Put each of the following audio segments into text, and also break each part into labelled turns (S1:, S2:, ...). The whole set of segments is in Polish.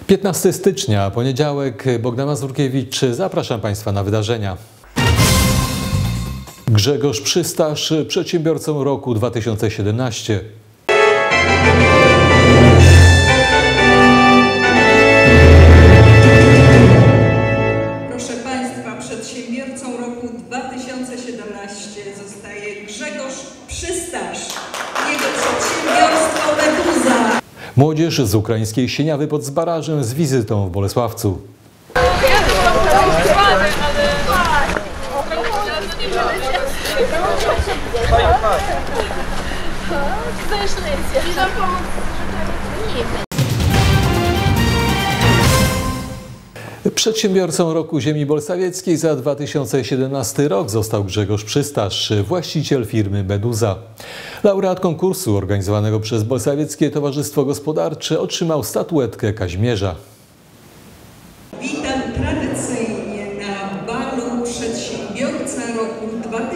S1: 15 stycznia, poniedziałek, Bogdan Mazurkiewicz. Zapraszam Państwa na wydarzenia. Grzegorz Przystasz, przedsiębiorcą roku 2017.
S2: Proszę Państwa, przedsiębiorcą roku 2017 zostaje Grzegorz Przystasz. Jego przedsiębiorstwo Meduza.
S1: Młodzież z ukraińskiej Sieniawy pod Zbarażem z wizytą w Bolesławcu. Przedsiębiorcą roku ziemi bolesławieckiej za 2017 rok został Grzegorz Przystasz, właściciel firmy Meduza. Laureat konkursu organizowanego przez Bolesławieckie Towarzystwo Gospodarcze otrzymał statuetkę Kazimierza.
S2: Witam tradycyjnie na balu Przedsiębiorca roku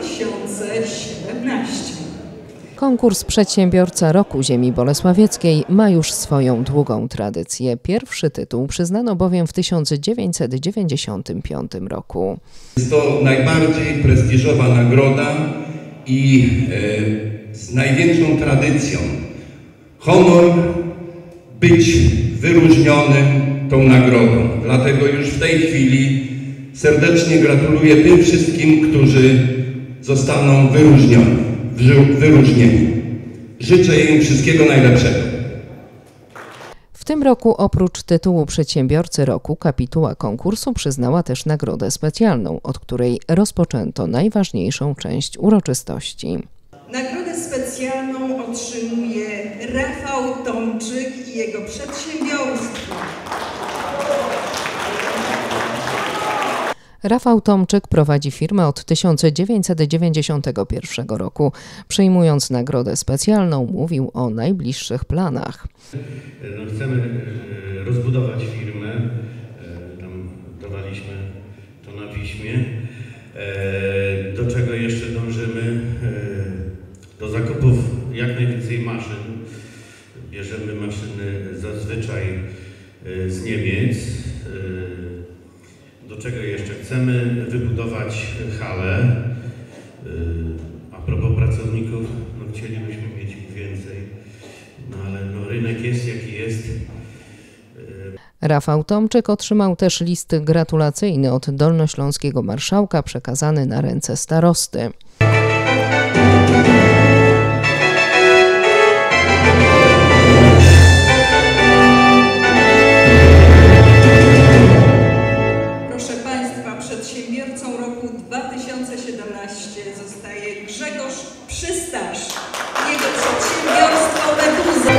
S2: 2017.
S3: Konkurs Przedsiębiorca Roku Ziemi Bolesławieckiej ma już swoją długą tradycję. Pierwszy tytuł przyznano bowiem w 1995 roku.
S4: Jest to najbardziej prestiżowa nagroda i z największą tradycją. Honor być wyróżnionym tą nagrodą. Dlatego już w tej chwili serdecznie gratuluję tym wszystkim, którzy zostaną wyróżnieni. Życzę im wszystkiego najlepszego.
S3: W tym roku oprócz tytułu Przedsiębiorcy Roku kapituła konkursu przyznała też nagrodę specjalną, od której rozpoczęto najważniejszą część uroczystości.
S2: Nagrodę specjalną otrzymuje Rafał Tomczyk i jego przedsiębiorstwo.
S3: Rafał Tomczyk prowadzi firmę od 1991 roku. Przyjmując nagrodę specjalną, mówił o najbliższych planach.
S5: Chcemy rozbudować firmę, tam dawaliśmy to na piśmie, do czego jeszcze dążymy, do zakupów jak najwięcej maszyn. Bierzemy maszyny zazwyczaj z Niemiec. Do czego jeszcze chcemy wybudować halę. A propos pracowników, chcielibyśmy mieć ich więcej, ale rynek jest jaki jest.
S3: Rafał Tomczyk otrzymał też list gratulacyjny od dolnośląskiego marszałka przekazany na ręce starosty.
S2: Przedsiębiorcą roku 2017 zostaje Grzegorz Przystasz. Jego przedsiębiorstwo Meduza.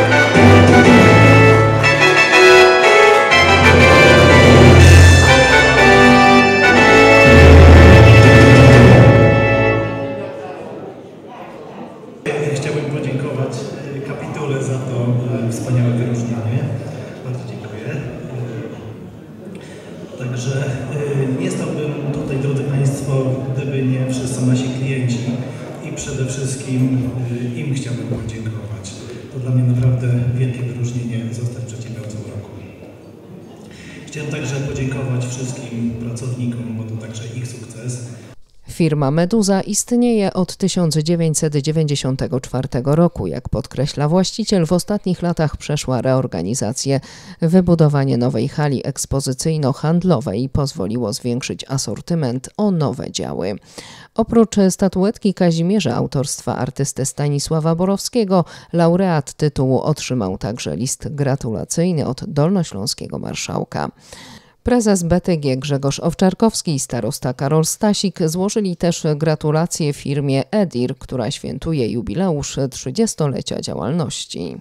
S6: Chciałbym podziękować kapitule za to wspaniałe wyróżnienie. Bardzo dziękuję. Także nie stałbym tutaj, drodzy Państwo, gdyby nie wszyscy nasi klienci i przede wszystkim im chciałbym podziękować. To dla mnie naprawdę wielkie wyróżnienie zostać przedsiębiorcą roku. Chciałem także podziękować wszystkim pracownikom, bo to także ich sukces.
S3: Firma Meduza istnieje od 1994 roku. Jak podkreśla właściciel, w ostatnich latach przeszła reorganizację. Wybudowanie nowej hali ekspozycyjno-handlowej pozwoliło zwiększyć asortyment o nowe działy. Oprócz statuetki Kazimierza autorstwa artysty Stanisława Borowskiego, laureat tytułu otrzymał także list gratulacyjny od dolnośląskiego marszałka. Prezes BTG Grzegorz Owczarkowski i starosta Karol Stasik złożyli też gratulacje firmie Edir, która świętuje jubileusz 30-lecia działalności.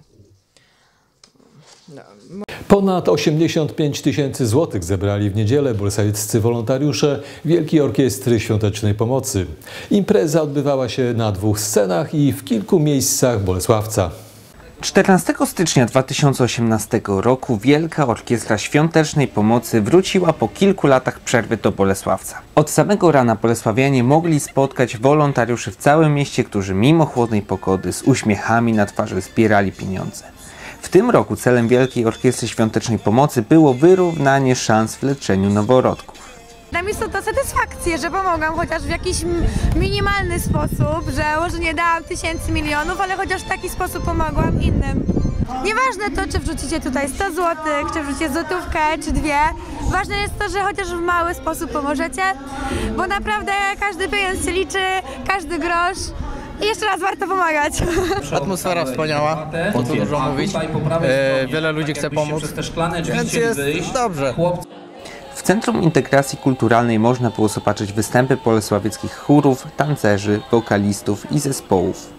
S1: Ponad 85 000 złotych zebrali w niedzielę bolesławieccy wolontariusze Wielkiej Orkiestry Świątecznej Pomocy. Impreza odbywała się na 2 scenach i w kilku miejscach Bolesławca.
S7: 14 stycznia 2018 roku Wielka Orkiestra Świątecznej Pomocy wróciła po kilku latach przerwy do Bolesławca. Od samego rana bolesławianie mogli spotkać wolontariuszy w całym mieście, którzy mimo chłodnej pogody z uśmiechami na twarzy zbierali pieniądze. W tym roku celem Wielkiej Orkiestry Świątecznej Pomocy było wyrównanie szans w leczeniu noworodków.
S8: Dla mnie jest to satysfakcję, że pomogłam chociaż w jakiś minimalny sposób, że może nie dałam tysięcy, milionów, ale chociaż w taki sposób pomogłam innym. Nieważne to, czy wrzucicie tutaj 100 zł, czy wrzucicie złotówkę, czy 2. Ważne jest to, że chociaż w mały sposób pomożecie, bo naprawdę każdy pieniądz się liczy, każdy grosz. I jeszcze raz warto pomagać.
S9: Atmosfera wspaniała, po co dużo mówić. Wiele ludzi chce pomóc, więc jest dobrze.
S7: W Centrum Integracji Kulturalnej można było zobaczyć występy bolesławieckich chórów, tancerzy, wokalistów i zespołów.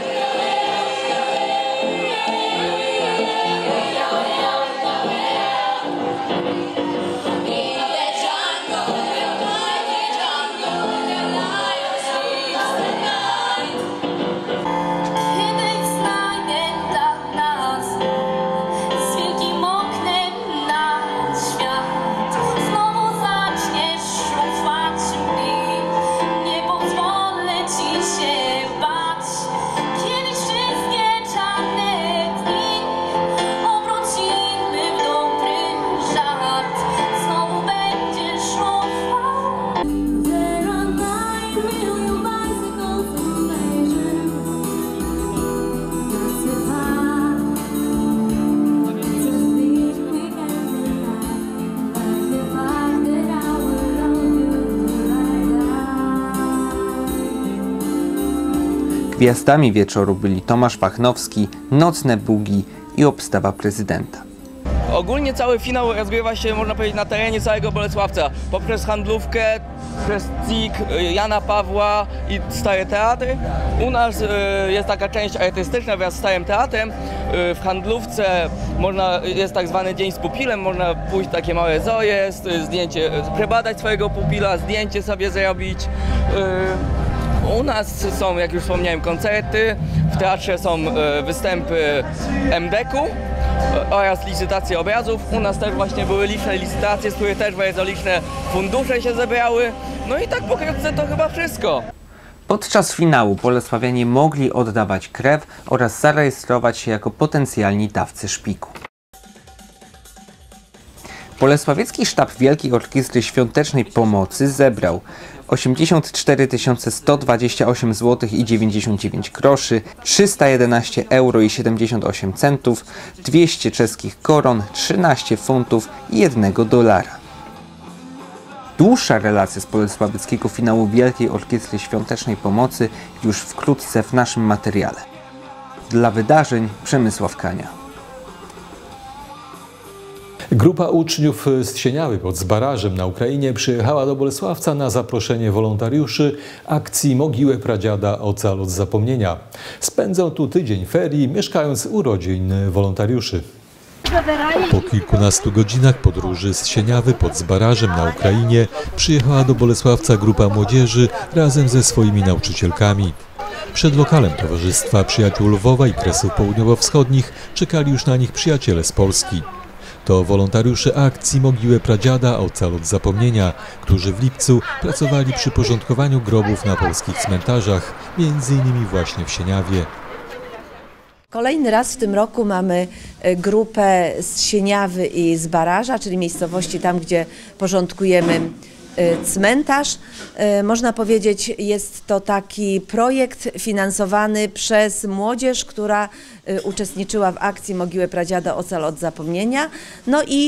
S7: Gwiazdami wieczoru byli Tomasz Pachnowski, Nocne Bugi i Obstawa Prezydenta.
S10: Ogólnie cały finał rozgrywa się, można powiedzieć, na terenie całego Bolesławca. Poprzez handlówkę, przez CIK, Jana Pawła i Stare Teatry. U nas jest taka część artystyczna wraz z Starym Teatrem. W handlówce jest tak zwany dzień z pupilem, można pójść takie małe zoje, zdjęcie, przebadać swojego pupila, zdjęcie sobie zrobić. U nas są, jak już wspomniałem, koncerty, w teatrze są występy MDK-u oraz licytacje obrazów. U nas też właśnie były liczne licytacje, z których też bardzo liczne fundusze się zebrały. No i tak pokrótce to chyba wszystko.
S7: Podczas finału bolesławianie mogli oddawać krew oraz zarejestrować się jako potencjalni dawcy szpiku. Bolesławiecki Sztab Wielkiej Orkiestry Świątecznej Pomocy zebrał 84 128 zł i 99 groszy, 311 euro i 78 centów, 200 czeskich koron, 13 funtów i 1 dolara. Dłuższa relacja z bolesławieckiego finału Wielkiej Orkiestry Świątecznej Pomocy już wkrótce w naszym materiale. Dla wydarzeń Przemysław Kania.
S1: Grupa uczniów z Sieniawy pod Zbarażem na Ukrainie przyjechała do Bolesławca na zaproszenie wolontariuszy akcji Mogiłę Pradziada Ocal od zapomnienia. Spędzą tu tydzień ferii, mieszkając u rodzin wolontariuszy. Po kilkunastu godzinach podróży z Sieniawy pod Zbarażem na Ukrainie przyjechała do Bolesławca grupa młodzieży razem ze swoimi nauczycielkami. Przed lokalem Towarzystwa Przyjaciół Lwowa i Kresów Południowo-Wschodnich czekali już na nich przyjaciele z Polski. To wolontariusze akcji Mogiłę Pradziada Ocal od zapomnienia, którzy w lipcu pracowali przy porządkowaniu grobów na polskich cmentarzach, m.in. właśnie w Sieniawie.
S11: Kolejny raz w tym roku mamy grupę z Sieniawy i z Baraża, czyli miejscowości tam, gdzie porządkujemy cmentarz. Można powiedzieć, jest to taki projekt finansowany przez młodzież, która uczestniczyła w akcji Mogiłę Pradziada Ocal od zapomnienia. No i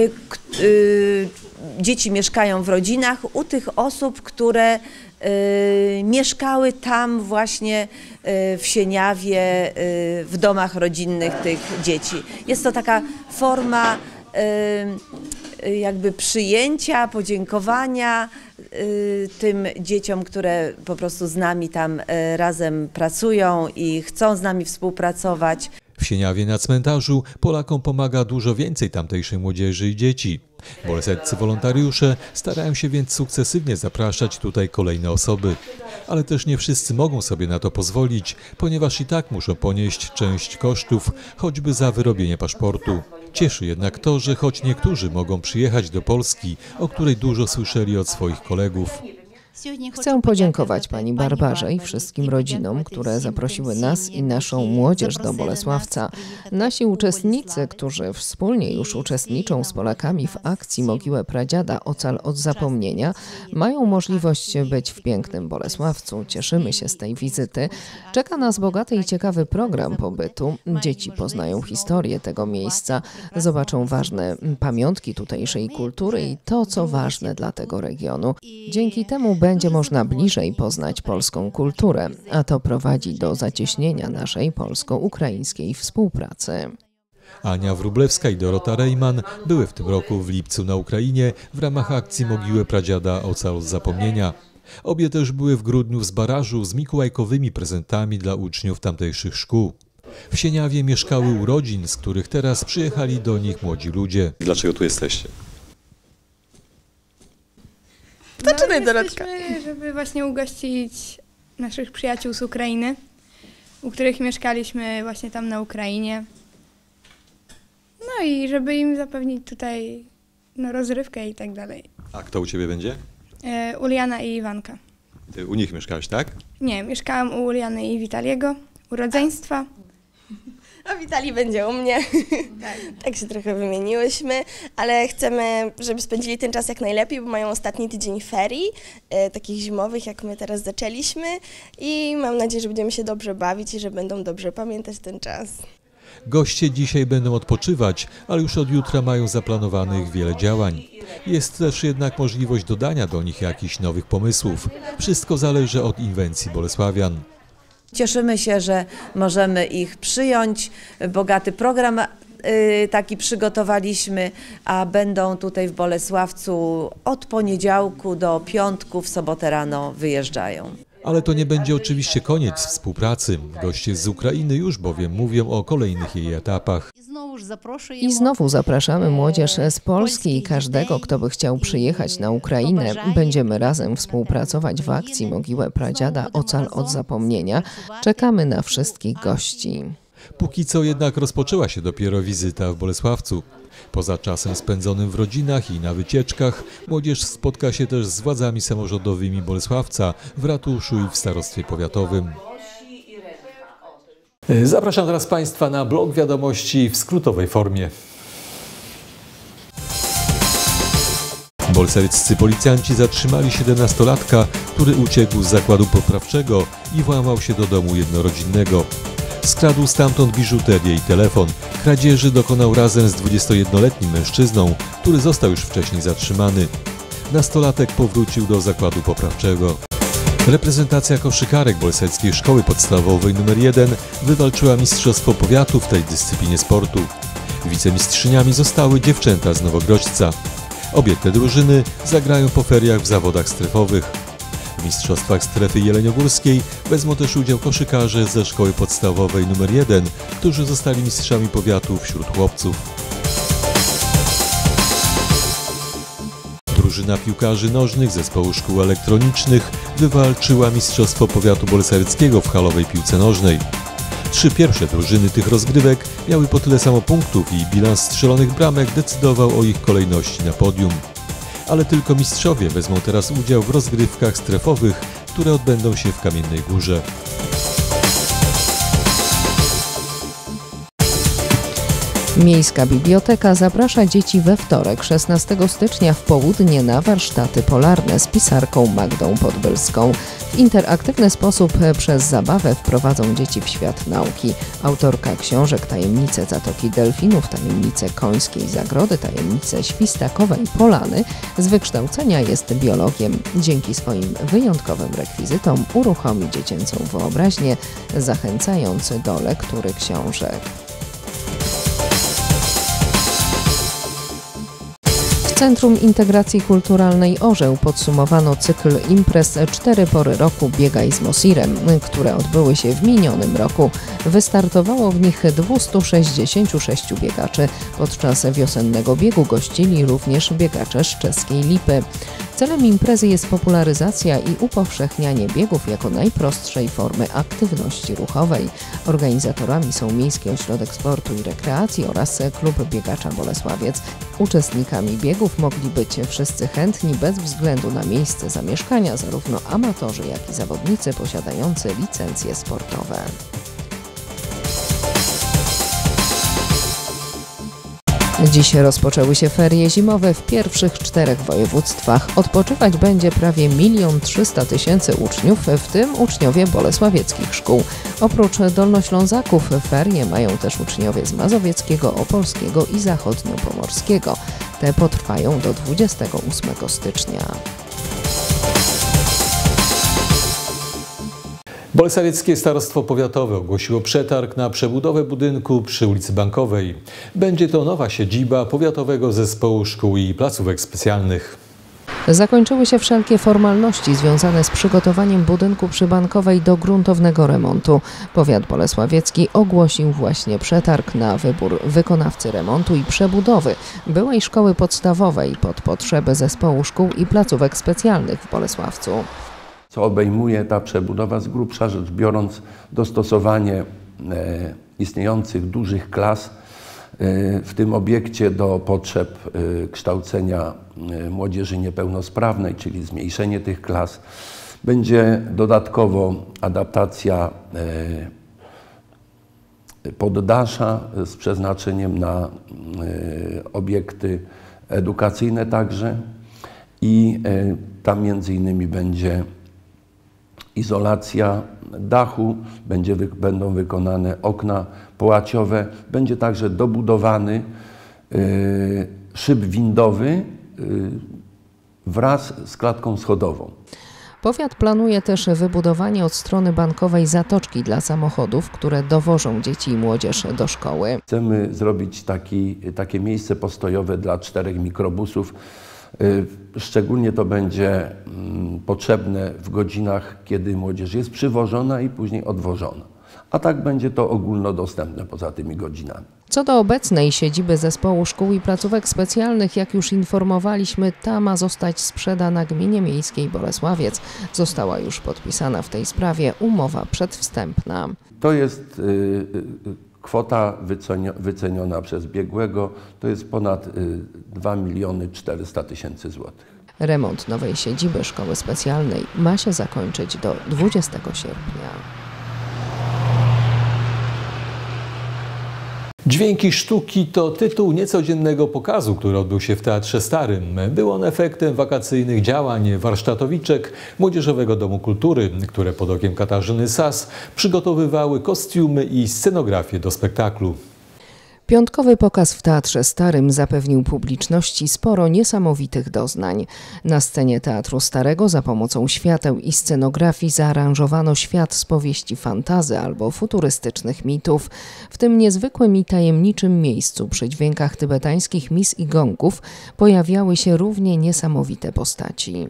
S11: dzieci mieszkają w rodzinach u tych osób, które mieszkały tam właśnie w Sieniawie, w domach rodzinnych tych dzieci. Jest to taka forma jakby przyjęcia, podziękowania tym dzieciom, które po prostu z nami tam razem pracują i chcą z nami współpracować.
S1: W Sieniawie na cmentarzu Polakom pomaga dużo więcej tamtejszej młodzieży i dzieci. Bolesławscy wolontariusze starają się więc sukcesywnie zapraszać tutaj kolejne osoby. Ale też nie wszyscy mogą sobie na to pozwolić, ponieważ i tak muszą ponieść część kosztów, choćby za wyrobienie paszportu. Cieszy jednak to, że choć niektórzy mogą przyjechać do Polski, o której dużo słyszeli od swoich kolegów.
S3: Chcę podziękować pani Barbarze i wszystkim rodzinom, które zaprosiły nas i naszą młodzież do Bolesławca. Nasi uczestnicy, którzy wspólnie już uczestniczą z Polakami w akcji Mogiłę Pradziada Ocal od zapomnienia, mają możliwość być w pięknym Bolesławcu. Cieszymy się z tej wizyty. Czeka nas bogaty i ciekawy program pobytu. Dzieci poznają historię tego miejsca, zobaczą ważne pamiątki tutejszej kultury i to, co ważne dla tego regionu. Dzięki temu będzie można bliżej poznać polską kulturę, a to prowadzi do zacieśnienia naszej polsko-ukraińskiej współpracy.
S1: Ania Wróblewska i Dorota Rejman były w tym roku w lipcu na Ukrainie w ramach akcji Mogiłę Pradziada Ocal od zapomnienia. Obie też były w grudniu w Zbarażu z mikołajkowymi prezentami dla uczniów tamtejszych szkół. W Sieniawie mieszkały u rodzin, z których teraz przyjechali do nich młodzi ludzie. Dlaczego tu jesteście?
S12: Zaczynaj, Dorotka. Żeby właśnie ugościć naszych przyjaciół z Ukrainy, u których mieszkaliśmy właśnie tam na Ukrainie. No i żeby im zapewnić tutaj rozrywkę i tak dalej.
S1: A kto u ciebie będzie?
S12: Uliana i Iwanka.
S1: Ty u nich mieszkałeś, tak?
S12: Nie, mieszkałam u Uliany i Witaliego, u rodzeństwa.
S13: A Witali będzie u mnie. Tak się trochę wymieniłyśmy, ale chcemy, żeby spędzili ten czas jak najlepiej, bo mają ostatni tydzień ferii, takich zimowych, jak my teraz zaczęliśmy i mam nadzieję, że będziemy się dobrze bawić i że będą dobrze pamiętać ten czas.
S1: Goście dzisiaj będą odpoczywać, ale już od jutra mają zaplanowanych wiele działań. Jest też jednak możliwość dodania do nich jakichś nowych pomysłów. Wszystko zależy od inwencji bolesławian.
S11: Cieszymy się, że możemy ich przyjąć. Bogaty program taki przygotowaliśmy, a będą tutaj w Bolesławcu od poniedziałku do piątku, w sobotę rano wyjeżdżają.
S1: Ale to nie będzie oczywiście koniec współpracy. Goście z Ukrainy już bowiem mówią o kolejnych jej etapach.
S3: I znowu zapraszamy młodzież z Polski i każdego, kto by chciał przyjechać na Ukrainę. Będziemy razem współpracować w akcji Mogiłę Pradziada Ocal od zapomnienia. Czekamy na wszystkich gości.
S1: Póki co jednak rozpoczęła się dopiero wizyta w Bolesławcu. Poza czasem spędzonym w rodzinach i na wycieczkach, młodzież spotka się też z władzami samorządowymi Bolesławca w ratuszu i w starostwie powiatowym. Zapraszam teraz Państwa na blok wiadomości w skrótowej formie. Bolsawieccy policjanci zatrzymali 17-latka, który uciekł z zakładu poprawczego i włamał się do domu jednorodzinnego. Skradł stamtąd biżuterię i telefon. Kradzieży dokonał razem z 21-letnim mężczyzną, który został już wcześniej zatrzymany. Nastolatek powrócił do zakładu poprawczego. Reprezentacja koszykarek Bolsawickiej Szkoły Podstawowej nr 1 wywalczyła mistrzostwo powiatu w tej dyscyplinie sportu. Wicemistrzyniami zostały dziewczęta z Nowogrodzca. Obie te drużyny zagrają po feriach w zawodach strefowych. W mistrzostwach strefy jeleniogórskiej wezmą też udział koszykarze ze Szkoły Podstawowej nr 1, którzy zostali mistrzami powiatu wśród chłopców. Drużyna piłkarzy nożnych Zespołu Szkół Elektronicznych wywalczyła mistrzostwo powiatu bolesławieckiego w halowej piłce nożnej. 3 pierwsze drużyny tych rozgrywek miały po tyle samo punktów i bilans strzelonych bramek decydował o ich kolejności na podium. Ale tylko mistrzowie wezmą teraz udział w rozgrywkach strefowych, które odbędą się w Kamiennej Górze.
S3: Miejska Biblioteka zaprasza dzieci we wtorek, 16 stycznia w południe na warsztaty polarne z pisarką Magdą Podbylską. W interaktywny sposób przez zabawę wprowadzą dzieci w świat nauki. Autorka książek Tajemnice Zatoki Delfinów, Tajemnice Końskiej Zagrody, Tajemnice Świstakowej Polany z wykształcenia jest biologiem. Dzięki swoim wyjątkowym rekwizytom uruchomi dziecięcą wyobraźnię, zachęcając do lektury książek. W Centrum Integracji Kulturalnej Orzeł podsumowano cykl imprez 4 pory roku Biegaj z Mosirem, które odbyły się w minionym roku. Wystartowało w nich 266 biegaczy. Podczas wiosennego biegu gościli również biegacze z Czeskiej Lipy. Celem imprezy jest popularyzacja i upowszechnianie biegów jako najprostszej formy aktywności ruchowej. Organizatorami są Miejski Ośrodek Sportu i Rekreacji oraz Klub Biegacza Bolesławiec. Uczestnikami biegów mogli być wszyscy chętni bez względu na miejsce zamieszkania, zarówno amatorzy, jak i zawodnicy posiadający licencje sportowe. Dziś rozpoczęły się ferie zimowe w pierwszych 4 województwach. Odpoczywać będzie prawie 1 300 000 uczniów, w tym uczniowie bolesławieckich szkół. Oprócz dolnoślązaków ferie mają też uczniowie z mazowieckiego, opolskiego i zachodniopomorskiego. Te potrwają do 28 stycznia.
S1: Bolesławieckie Starostwo Powiatowe ogłosiło przetarg na przebudowę budynku przy ulicy Bankowej. Będzie to nowa siedziba Powiatowego Zespołu Szkół i Placówek Specjalnych.
S3: Zakończyły się wszelkie formalności związane z przygotowaniem budynku przy Bankowej do gruntownego remontu. Powiat bolesławiecki ogłosił właśnie przetarg na wybór wykonawcy remontu i przebudowy byłej szkoły podstawowej pod potrzeby Zespołu Szkół i Placówek Specjalnych w Bolesławcu.
S14: Co obejmuje ta przebudowa z grubsza rzecz biorąc dostosowanie istniejących dużych klas w tym obiekcie do potrzeb kształcenia młodzieży niepełnosprawnej, czyli zmniejszenie tych klas. Będzie dodatkowo adaptacja poddasza z przeznaczeniem na obiekty edukacyjne także i tam między innymi będzie izolacja dachu, będą wykonane okna połaciowe, będzie także dobudowany szyb windowy wraz z klatką schodową.
S3: Powiat planuje też wybudowanie od strony Bankowej zatoczki dla samochodów, które dowożą dzieci i młodzież do szkoły.
S14: Chcemy zrobić takie miejsce postojowe dla 4 mikrobusów. Szczególnie to będzie potrzebne w godzinach, kiedy młodzież jest przywożona i później odwożona. A tak będzie to ogólnodostępne poza tymi godzinami.
S3: Co do obecnej siedziby Zespołu Szkół i Placówek Specjalnych, jak już informowaliśmy, ta ma zostać sprzedana Gminie Miejskiej Bolesławiec. Została już podpisana w tej sprawie umowa przedwstępna.
S14: To jest kwota wyceniona przez biegłego, to jest ponad 2 400 000 złotych.
S3: Remont nowej siedziby szkoły specjalnej ma się zakończyć do 20 sierpnia.
S1: Dźwięki sztuki to tytuł niecodziennego pokazu, który odbył się w Teatrze Starym. Był on efektem wakacyjnych działań warsztatowiczek Młodzieżowego Domu Kultury, które pod okiem Katarzyny Sas przygotowywały kostiumy i scenografię do spektaklu.
S3: Piątkowy pokaz w Teatrze Starym zapewnił publiczności sporo niesamowitych doznań. Na scenie Teatru Starego za pomocą świateł i scenografii zaaranżowano świat z powieści fantasy albo futurystycznych mitów. W tym niezwykłym i tajemniczym miejscu przy dźwiękach tybetańskich mis i gongów pojawiały się równie niesamowite postaci.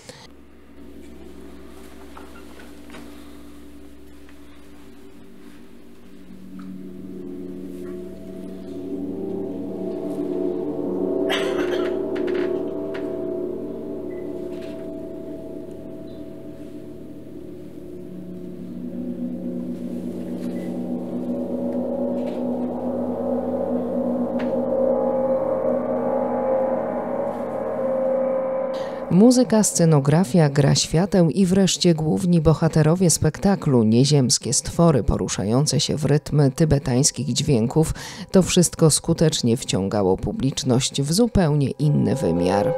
S3: Muzyka, scenografia, gra świateł i wreszcie główni bohaterowie spektaklu, nieziemskie stwory poruszające się w rytm tybetańskich dźwięków, to wszystko skutecznie wciągało publiczność w zupełnie inny wymiar.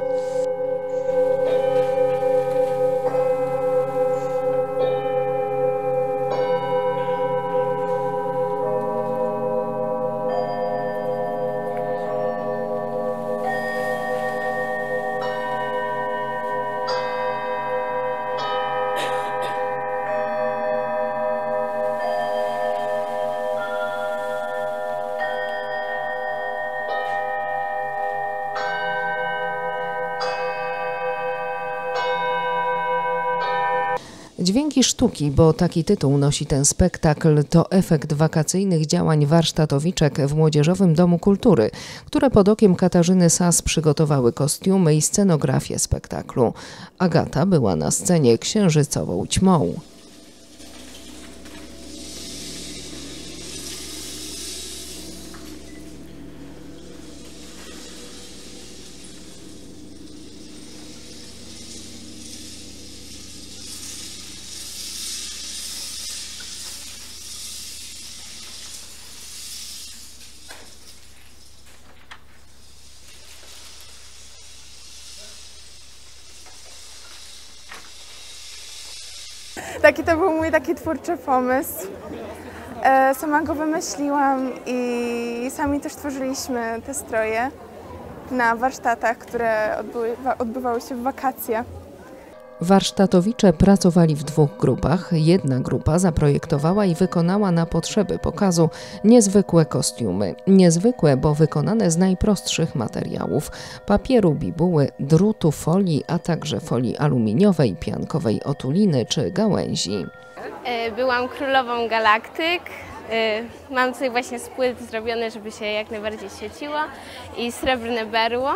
S3: Dźwięki sztuki, bo taki tytuł nosi ten spektakl, to efekt wakacyjnych działań warsztatowiczek w Młodzieżowym Domu Kultury, które pod okiem Katarzyny Sas przygotowały kostiumy i scenografię spektaklu. Agata była na scenie księżycową ćmą.
S15: Taki to był mój taki twórczy pomysł. Sama go wymyśliłam i sami też tworzyliśmy te stroje na warsztatach, które odbywały się w wakacje.
S3: Warsztatowicze pracowali w dwóch grupach. Jedna grupa zaprojektowała i wykonała na potrzeby pokazu niezwykłe kostiumy. Niezwykłe, bo wykonane z najprostszych materiałów: papieru, bibuły, drutu, folii, a także folii aluminiowej, piankowej otuliny czy gałęzi.
S16: Byłam królową galaktyk. Mam tutaj właśnie z płyt zrobione, żeby się jak najbardziej świeciło, i srebrne berło.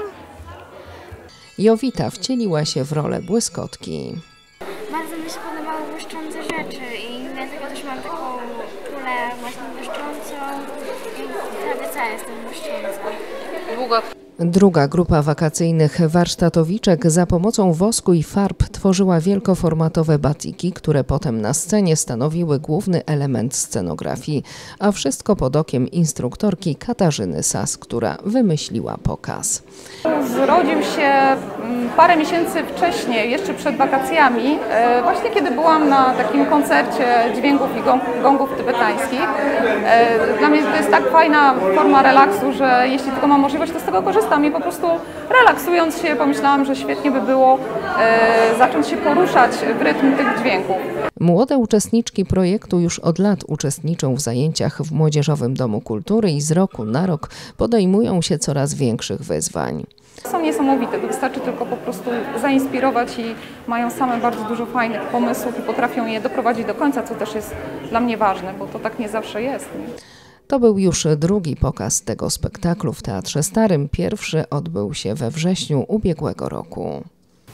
S3: Jowita wcieliła się w rolę błyskotki.
S17: Bardzo mi się podobały błyszczące rzeczy i dlatego też mam taką kulę właśnie błyszczącą i prawie cała jestem błyszcząca.
S3: Druga grupa wakacyjnych warsztatowiczek za pomocą wosku i farb tworzyła wielkoformatowe batiki, które potem na scenie stanowiły główny element scenografii, a wszystko pod okiem instruktorki Katarzyny Sas, która wymyśliła pokaz.
S18: Zrodził się parę miesięcy wcześniej, jeszcze przed wakacjami, właśnie kiedy byłam na takim koncercie dźwięków i gongów tybetańskich. Dla mnie to jest tak fajna forma relaksu, że jeśli tylko mam możliwość, to z tego korzystam i po prostu relaksując się pomyślałam, że świetnie by było zacząć się poruszać w rytm tych dźwięków.
S3: Młode uczestniczki projektu już od lat uczestniczą w zajęciach w Młodzieżowym Domu Kultury i z roku na rok podejmują się coraz większych wyzwań.
S18: Są niesamowite, to wystarczy tylko po prostu zainspirować i mają same bardzo dużo fajnych pomysłów i potrafią je doprowadzić do końca, co też jest dla mnie ważne, bo to tak nie zawsze jest.
S3: To był już drugi pokaz tego spektaklu w Teatrze Starym. Pierwszy odbył się we wrześniu ubiegłego roku.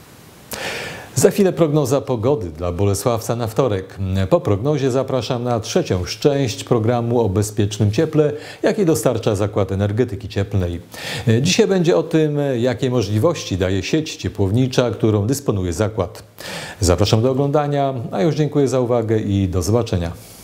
S1: Za chwilę prognoza pogody dla Bolesławca na wtorek. Po prognozie zapraszam na trzecią część programu o bezpiecznym cieple, jaki dostarcza Zakład Energetyki Cieplnej. Dzisiaj będzie o tym, jakie możliwości daje sieć ciepłownicza, którą dysponuje zakład. Zapraszam do oglądania, a już dziękuję za uwagę i do zobaczenia.